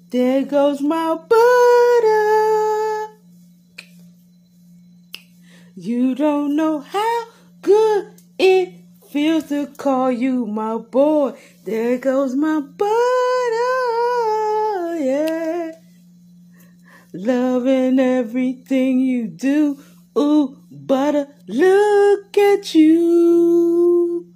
There goes my butter. You don't know how good it feels to call you my boy. There goes my butter, yeah. Loving everything you do. Ooh, butter, look at you.